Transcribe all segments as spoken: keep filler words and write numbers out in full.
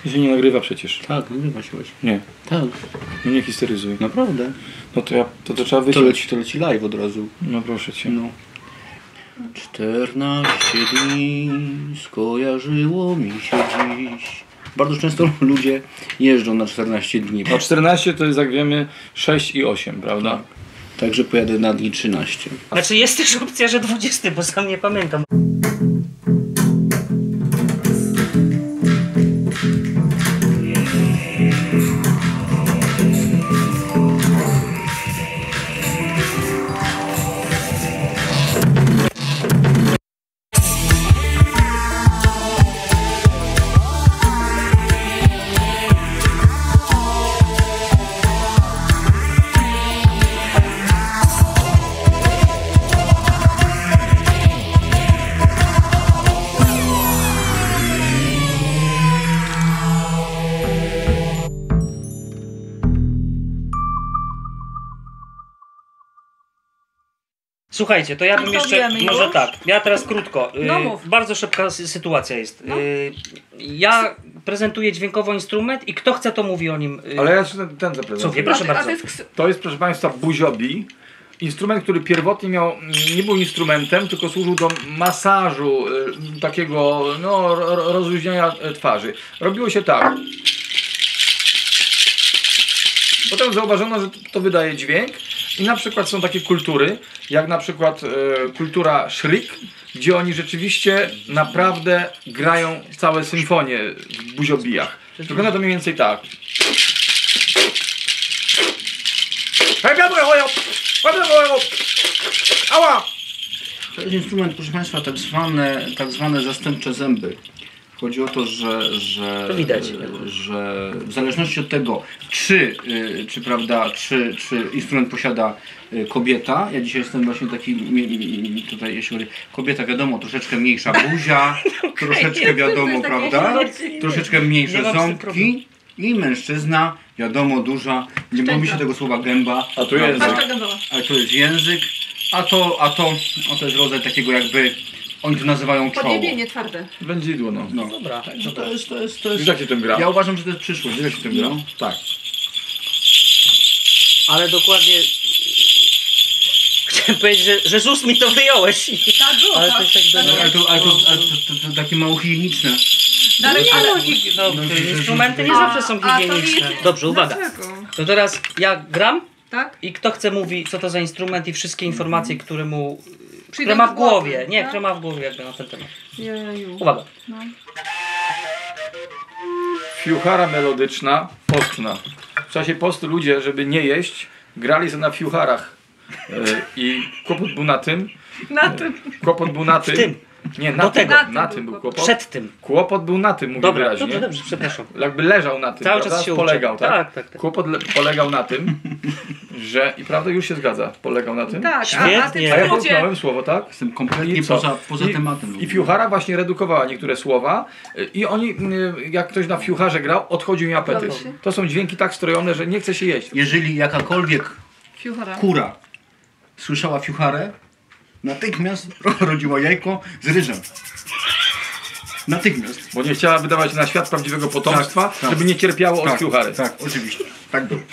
To się nie nagrywa przecież. Tak, nagrywa się właśnie. Nie. Tak. No nie histeryzuj. Naprawdę. No to ja, to, to trzeba To wyciąć. leci, to leci live od razu. No proszę cię. No. czternaście dni skojarzyło mi się dziś. Bardzo często ludzie jeżdżą na czternaście dni. No czternaście to jest, jak wiemy, sześć i osiem, prawda? Tak. Także pojadę na dni trzynaście. Znaczy jest też opcja, że dwudziesty, bo sam nie pamiętam. Słuchajcie, to ja bym To jeszcze, wiemy może już? tak, ja teraz krótko, No y, mów. bardzo szybka sy- sytuacja jest. No. Y, ja prezentuję dźwiękowo instrument i kto chce, to mówi o nim. y, Ale ja jeszcze ten, ten zaprezentuję. Co wie, proszę A, a bardzo. to jest ks- To jest, proszę Państwa, buziobi. Instrument, który pierwotnie miał, nie był instrumentem, tylko służył do masażu y, takiego, no, ro- rozluźniania e, twarzy. Robiło się tak. Potem zauważono, że to, to wydaje dźwięk i na przykład są takie kultury, jak na przykład e, kultura Shrik, gdzie oni rzeczywiście naprawdę grają całe symfonie w buziobijach. Wygląda to mniej więcej tak. Ała! To jest instrument, proszę Państwa, tak zwane, tak zwane zastępcze zęby. Chodzi o to, że, że, To widać. że w zależności od tego, czy, y, czy, prawda, czy, czy instrument posiada y, kobieta, ja dzisiaj jestem właśnie taki, mi- mi- tutaj jeśli chodzi, kobieta wiadomo, troszeczkę mniejsza buzia, troszeczkę wiadomo, prawda, troszeczkę Nie mniejsze mam z tym ząbki i mężczyzna, wiadomo, duża, nie mówi się tego słowa gęba, A tu język. Paszcza gębowa. ale to jest język, a to, a to, a to jest rodzaj takiego jakby, oni to nazywają czoło. Podjebienie twarde. Wędzidło, no. No. Dobra, Także to jest, to jest, to Wiesz, jest, jak się tym gra? ja uważam, że to jest przyszłość. Wiesz, jak się tym gra? No. Tak. ale dokładnie chciałem powiedzieć, że, że z ust mi to wyjąłeś. Tak było, Ale to tak. jest jakby, No, ale to, ale to, ale to, to, to takie mało higieniczne. Darek, Nie, ale... no, higi- no, No, te że- że- instrumenty nie A, zawsze są a to higieniczne. wiecie. Dobrze, uwaga. Dlaczego? To teraz ja gram Tak? i kto chce mówi, co to za instrument i wszystkie informacje, które mu, Przyjdą które ma do w głowie. głowy, Nie, tak? które ma w głowie jakby na ten temat. Jeju. Uwaga. No. Fiuchara melodyczna, postna. W czasie postu ludzie, żeby nie jeść, grali sobie na fiucharach. E, I kłopot był na tym. Na tym. Kłopot był na tym. tym. Nie, na Do tym, tego. na Na tym, tym był był kłopot. Przed tym. Kłopot był na tym, mówię Dobra, wyraźnie. dobrze, dobrze, przepraszam. Jakby leżał na tym, Cały prawda? czas się Polegał, uczę. tak? Tak, tak, tak. Kłopot le- polegał na tym, że... I prawda, już się zgadza. Polegał na tym. Tak, a, a Świetnie. A ja tym skrócie... połknąłem słowo, tak? Jestem kompletnie I co? poza, poza I, tematem. I fiuchara właśnie redukowała niektóre słowa y, i oni, y, jak ktoś na fiucharze grał, odchodził im apetyt. Dobrze. To są dźwięki tak strojone, że nie chce się jeść. Jeżeli jakakolwiek Fiuchara. kura słyszała fiucharę, natychmiast rodziła jajko z ryżem. Natychmiast. Bo nie chciała wydawać na świat prawdziwego potomstwa, Tak, tak. żeby nie cierpiało od Tak, fiuchary. tak, oczywiście. Tak było.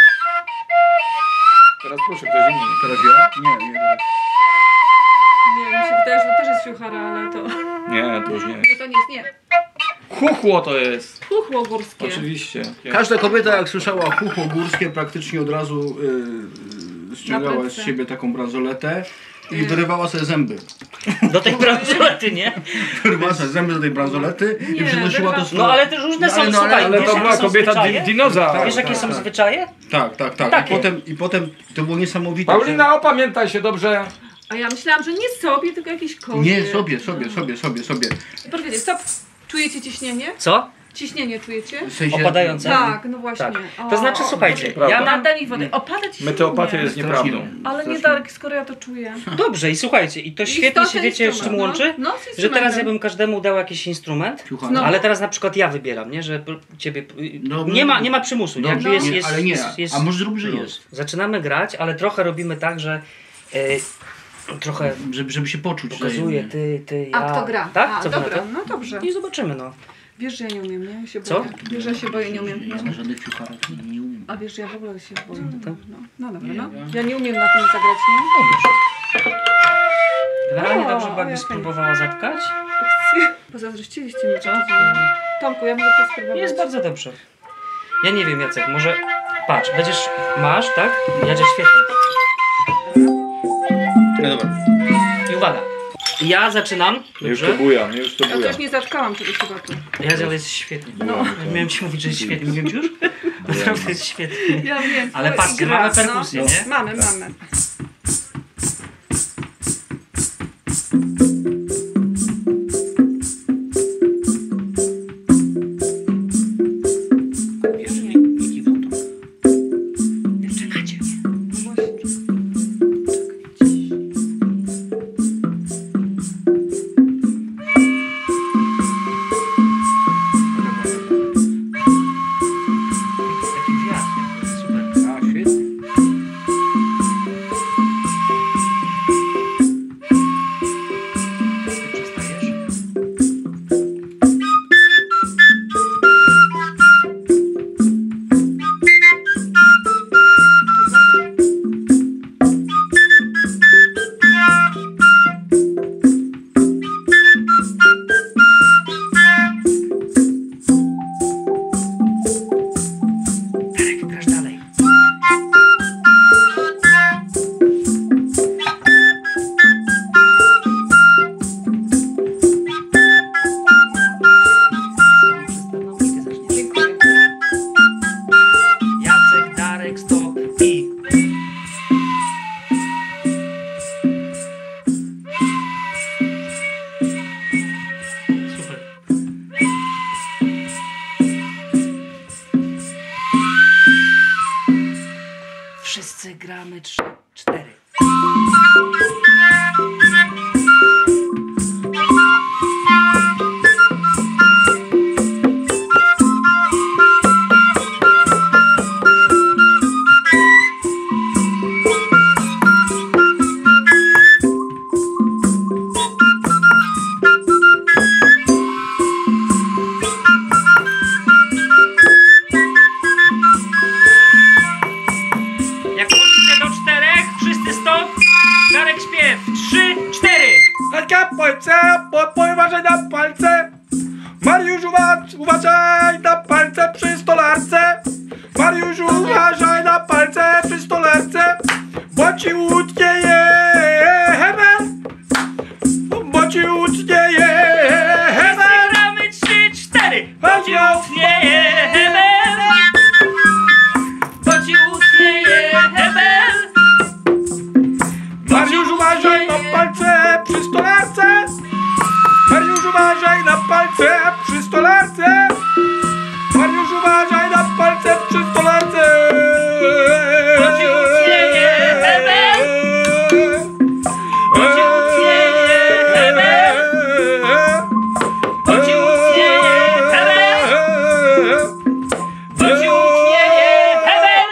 Teraz proszę, ktoś inny. Teraz ja? Nie, nie. Teraz. Nie, mi się wydaje, że to też jest fiuchara, ale to... Nie, to już nie. Nie, to nie jest, nie. Chuchło to jest. Chuchło górskie. Oczywiście. Każda kobieta, jak słyszała chuchło górskie, praktycznie od razu yy, ściągała z prędce. siebie taką bransoletę i wyrywała sobie zęby. Do tej bransolety, nie? Wyrywała sobie zęby do tej bransolety i Nie, przynosiła to wyrwa- swoje... No ale też różne No, są, ale- no, ale- słuchaj, Ale wiesz, to jakie była są kobieta zwyczaje? di dinozaur. Wiesz, jakie są zwyczaje? Tak, tak, tak. Takie. I potem, I potem to było niesamowite. Paulina, opamiętaj się dobrze. A ja myślałam, że nie sobie, tylko jakieś kozie. Nie, sobie, sobie, sobie, sobie, sobie. Poczekajcie, stop. Czujecie ciśnienie? Co? Ciśnienie czujecie? W sensie... Opadające? Tak, no właśnie. Tak. O, To znaczy, o, słuchajcie, Prawda. ja Na, na... daj mi wody. Opada ciśnienie. Meteopatia jest Strasznie. nieprawdą. Ale nie Strasznie. Darek, skoro ja to czuję. Dobrze i słuchajcie, i to I świetnie to się ten wiecie z czym instrument, łączy? No, no, z Że teraz instrumentem. ja bym każdemu dał jakiś instrument, Fiuchara. No. ale teraz na przykład ja wybieram, nie? Że p- ciebie... No, nie, no, ma, nie ma przymusu, nie? Dobrze, Jakby jest, nie, jest, ale nie, jest, jest a może zrób, że luz. jest. Zaczynamy grać, ale trochę robimy tak, że e, trochę Żeby, żeby się poczuć. pokazuje wzajemnie. ty, ty, ja. A kto gra? Tak? A, Co wy na dobra, to? no dobrze. I zobaczymy, no. Wiesz, że ja nie umiem, nie? Ja się Co? boję. Wiesz, że ja się boję, nie umiem. Ja na żadnych fiucharach nie umiem. A wiesz, że ja w ogóle się boję. Tak? No, no dobra, Nie, no. ja- Ja nie umiem na tym zagrać, nie? Generalnie O, dobrze, bo o, jakby jak spróbowała zatkać. Pozazdrościliście mi, co? Tomku, ja mogę to spróbować. Jest bardzo dobrze. Ja nie wiem, Jacek, może... Patrz, będziesz... Masz, tak? Jadzie świetnie. No dobra. I uwaga. Ja zaczynam. Już Dobrze? to buja, mnie już to Ja buja. też nie zatkałam czegoś chyba tu. Jadzia jest świetnie. No. Miałem ci mówić, że jest świetnie. Mówiłem ci już? Naprawdę jest świetnie. Ja wiem. Ale o, patrzcie, i gra, mamy perkusję, no. nie? Mamy, mamy. Jeszcze nie, nie kiwam to. Jeszcze macie. No właśnie. Taki wiatr. Super. A, świetnie. Przestajesz? Darek, grasz dalej. Dziękuję. Jacek, Darek, stop i... Super. Wszyscy gramy trzy, cztery. Jak policzę do czterech, wszyscy stop. Darek śpiew. Trzy, cztery. Hejka, polce, po, uważaj na palce. Mariusz, uwa- uważaj na palce przy stolarce. Mariusz, uważaj na palce przy stolarce. Bo ci utnieje hebel. Bo ci utnieje hebel. Gramy trzy, cztery. Chodź, ją. Utnieje hebel. Bo ci utnieje hebel. Mariusz, uważaj na palce przy stolarce. Mariusz, uważaj na palce przy stolarce. Mariusz, uważaj na palce przy stolarce. Bo ci utnieje hebel. Bo ci utnieje hebel. Bo ci utnieje hebel. Bo ci utnieje hebel.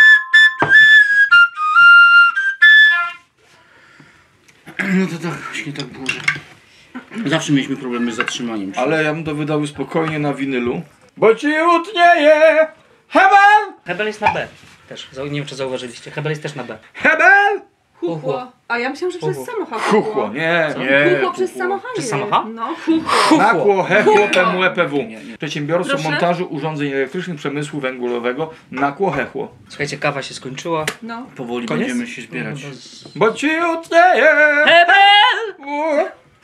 No to tak, właśnie tak było, że... Zawsze mieliśmy problemy z zatrzymaniem. Ale ja bym to wydał spokojnie na winylu. Bo ci utnieje hebel. Hebel jest na B. Też. Zau- Nie wiem, czy zauważyliście. Hebel jest też na B. Hebel. Huchło. A ja myślałam, że przez Huchło. samochód. Chuchło, nie, Co? nie. Huchło przez samochód. Przez samochód? No, huchło. Nakło, hechło, P M U E P W. Przedsiębiorstwo Proszę? montażu urządzeń elektrycznych przemysłu węglowego. Nakło, hechło. Słuchajcie, kawa się skończyła. No. Powoli Koniec? będziemy się zbierać. Bo ci utnieje. Hebel! U.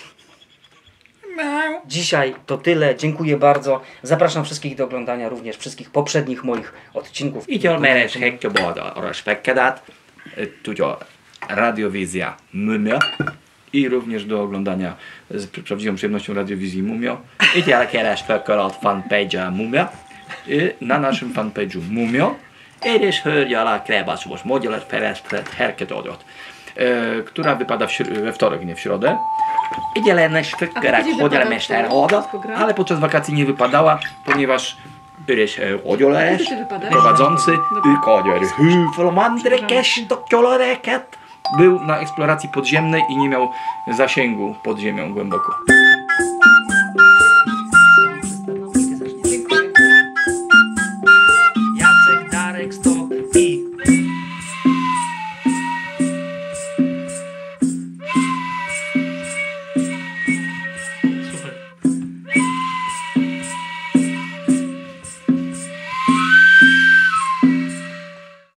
Dzisiaj to tyle. Dziękuję bardzo. Zapraszam wszystkich do oglądania również wszystkich poprzednich moich odcinków. Így meres hekkebada oraz tudja radiowizja Mumio I również do oglądania z prawdziwą przyjemnością radiowizji Mumio. így keres föl fanpage Mumio I na naszym fanpage'u Mumio. és hölgy alá krebaczos modjalat feresztett herkedodot. E, która wypada w śr- we wtorek, nie w środę. így jelennes fökkerek kiedy hogyalemester wypada w oda, program? Ale podczas wakacji nie wypadała, ponieważ üres hogyoles, Kiedy ty wypadasz? prowadzący Dobra. kagyar hűfalomandrekes doktyoloreket. był na eksploracji podziemnej i nie miał zasięgu pod ziemią głęboko.